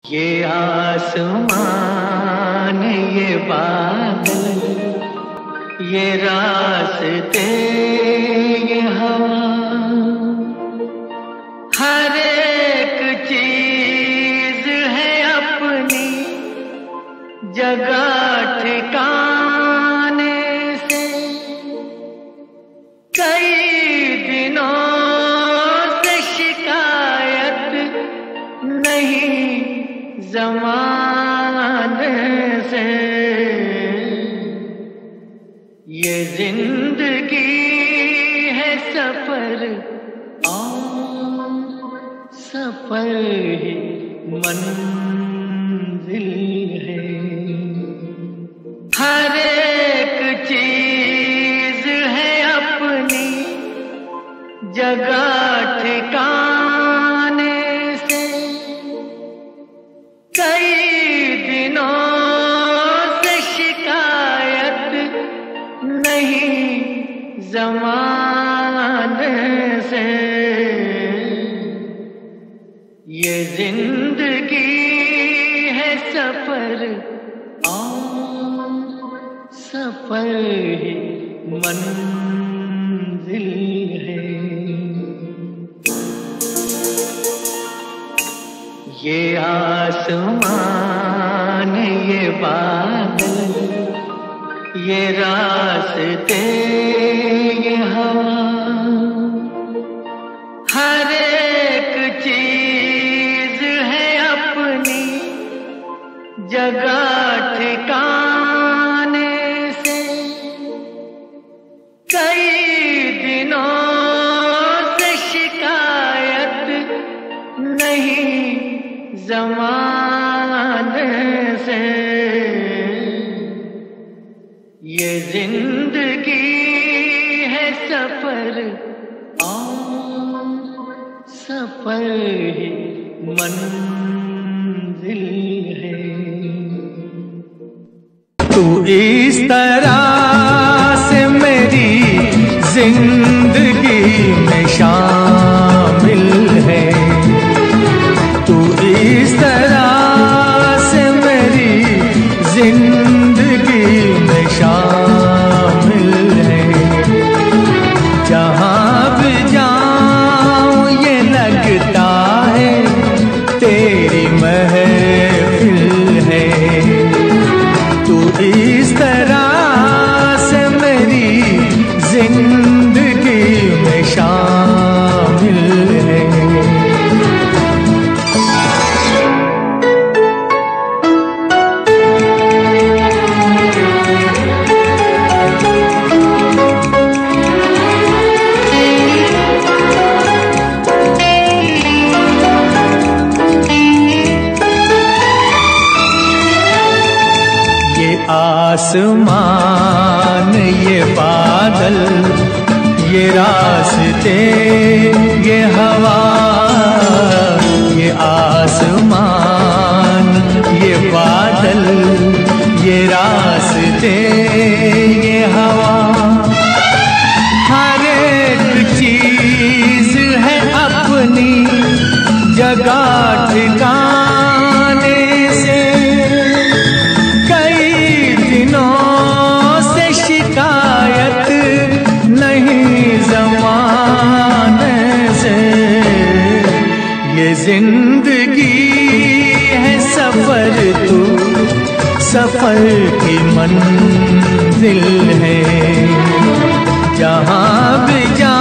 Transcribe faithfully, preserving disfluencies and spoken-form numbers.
ये आसमान, ये बादल, ये रास्ते, ये हवा, हर एक चीज है अपनी जगह ठिकाने से। कई दिनों से शिकायत नहीं ज़माने से। ये जिंदगी है सफर और सफर ही मंजिल है। हर एक चीज है अपनी जगह ठिकाने से। कई दिनों से शिकायत नहीं ज़माने से। ये जिंदगी है सफर और सफर ही मंजिल है। ये आसमान, ये बादल, ये रास्ते, ये हवा, हर एक चीज है अपनी जगह ठिकाने से। कई दिनों से शिकायत नहीं ज़माने से। ये जिंदगी है सफर और सफर ही मंजिल है। तू इस तरह से मेरी जिंदगी में शामिल है। तू इस तरह से मेरी जिंदगी में शामिल है। जहाँ भी जाऊँ ये लगता है तेरी महफिल है। तू इस तरह से मेरी जिंदगी में शामिल है। आसमान, ये बादल, ये रास्ते, ये हवा, ये आसमान, ये बादल, ये रास्ते, ये हवा, हर एक चीज है अपनी जगह ठिकाने से। ये जिंदगी है सफर, तू सफर की मंजिल है। जहाँ भी जा